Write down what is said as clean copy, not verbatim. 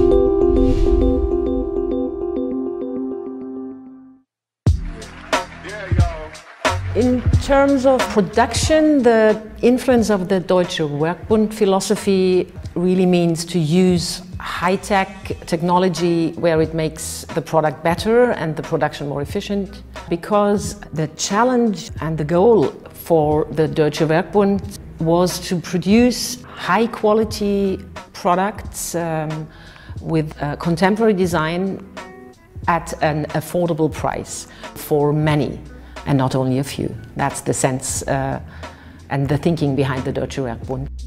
In terms of production, the influence of the Deutsche Werkbund philosophy really means to use high-tech technology where it makes the product better and the production more efficient. Because the challenge and the goal for the Deutsche Werkbund was to produce high-quality products with contemporary design at an affordable price for many, and not only a few. That's the sense and the thinking behind the Deutsche Werkbund.